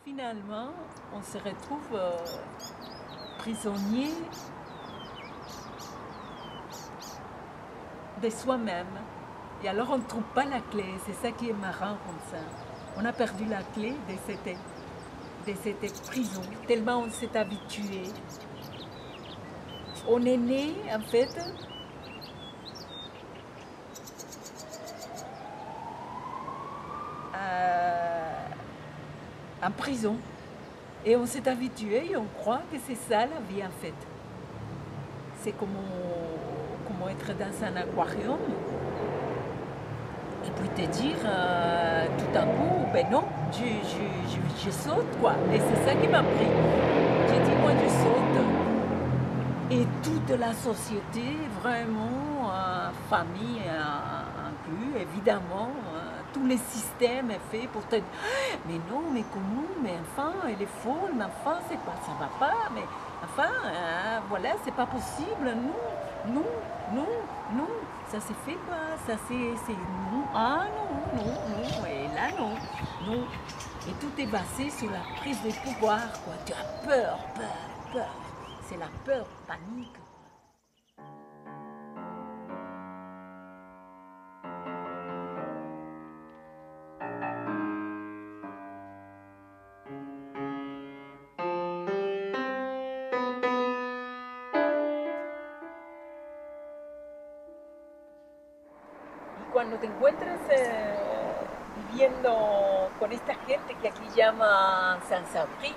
Finalement, on se retrouve prisonnier de soi-même. Et alors on ne trouve pas la clé, c'est ça qui est marrant comme ça. On a perdu la clé de cette prison, tellement on s'est habitué. On est né en fait en prison. Et on s'est habitué et on croit que c'est ça la vie en fait. C'est comme être dans un aquarium. Et puis te dire tout à coup, ben non, je saute quoi. Et c'est ça qui m'a pris. J'ai dit moi je saute. Et toute la société, vraiment, famille inclus, évidemment, tous les systèmes est fait pour te dire mais non, mais comment, mais enfin, elle est folle, mais enfin, c'est pas, ça va pas, mais enfin, voilà, c'est pas possible, non, ça se fait pas, ça c'est, non, non, et là non. Et tout est basé sur la prise de pouvoir, quoi. Tu as peur. C'est la peur, panique. Y cuando te encuentras viviendo con esta gente que aquí llaman sans-abri,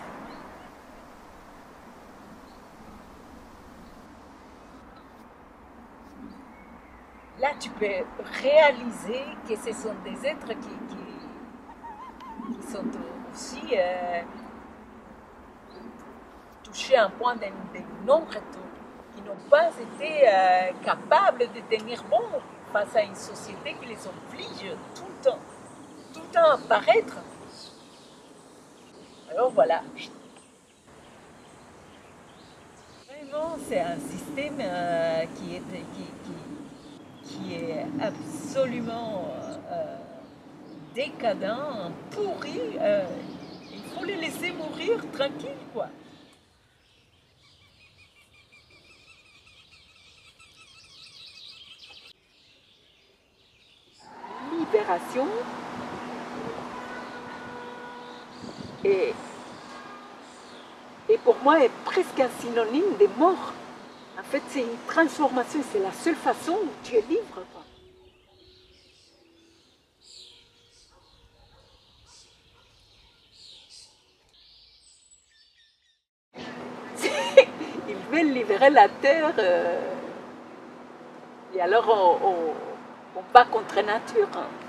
là tu peux réaliser que ce sont des êtres qui sont aussi touchés à un point de non-retour, qui n'ont pas été capables de tenir bon face à une société qui les oblige tout le temps à paraître. Alors voilà. Vraiment, c'est un système qui est absolument décadent, pourri. Il faut les laisser mourir tranquille, quoi. Libération et pour moi est presque un synonyme de mort. En fait, c'est une transformation, c'est la seule façon où tu es libre, quoi. Ils veulent libérer la terre et alors on bat contre nature.